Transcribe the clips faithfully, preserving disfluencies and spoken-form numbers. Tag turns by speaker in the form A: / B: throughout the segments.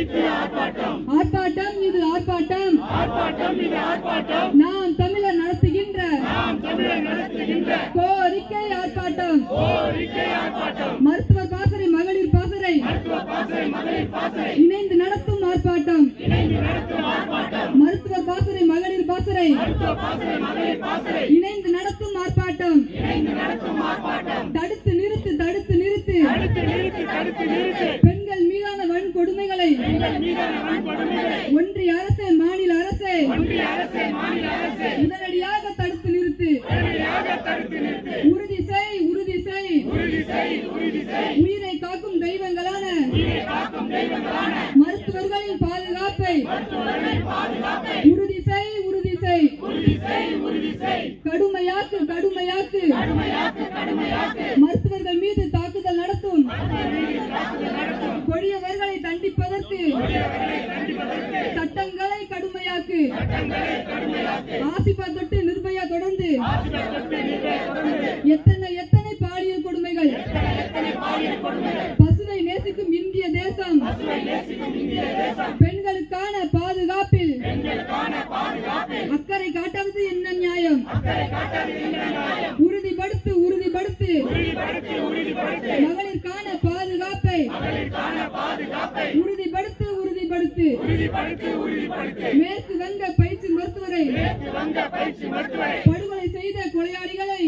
A: ஆர்ப்பாட்டம் இது ஆர்ப்பாட்டம் நாம் தமிழர் நடத்துகின்ற கோரிக்கை ஆர்ப்பாட்டம் மருத்துவர் பாசறை மகளிர் பாசறை இணைந்து நடத்தும் ஆர்ப்பாட்டம் மருத்துவர் பாசறை மகளிர் பாசறை இணைந்து நடத்தும் ஆர்ப்பாட்டம் தடுத்து நிறுத்து தடுத்து நிறுத்து பெண்கள் மீதான வன்கொடுமைகளை ஒன்றிய அரசே மாநில அரசே உடனடியாக தடுத்து நிறுத்து உறுதி செய் உறுதி செய் உயிரை காக்கும் தெய்வங்களான மருத்துவர்களின் பாதுகாப்பை உறுதி செய் உறுதி செய் கடுமையாக்கு கடுமையாக்கு மருத்துவர்கள் மீது தாக்குதல் நடத்தும் கொடியவர்களை தண்டிப்பதற்கு சட்டங்களை கடுமையாக்கு ஆசிபா தொட்டு நிர்பயா தொடர்ந்து எத்தனை எத்தனை பாலியல் கொடுமைகள் பசுவை நேசிக்கும் இந்திய தேசம் பெண்களுக்கான பாதுகாப்பில் அக்கறை காட்டாதது என்ன நியாயம் உறுதிப்படுத்து உறுதிப்படுத்து மகளிருக்கான பாதுகாப்பை உறுதிப்படுத்து உறுதிப்படுத்து மேற்கு வங்க பயிற்சி மருத்துவரை படுகொலை செய்த கொலையாளிகளை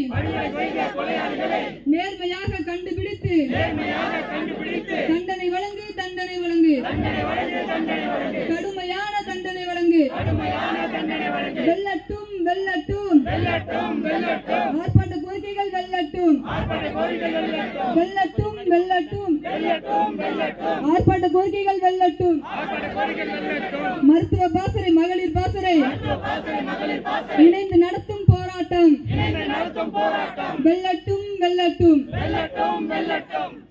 A: நேர்மையாக கண்டுபிடித்து தண்டனை வழங்கு தண்டனை வழங்கு கடுமையான தண்டனை வழங்கு வெல்லட்டும் வெல்லட்டும் ஆர்ப்பாட்ட கோரிக்கைகள் வெல்லட்டும் வெல்லட்டும் வெல்லட்டும் ஆர்ப்பாட்ட கோரிக்கைகள் வெல்லட்டும் மருத்துவ பாசறை மகளிர் பாசறை இணைந்து நடத்தும் போராட்டம் வெல்லட்டும் வெல்லட்டும்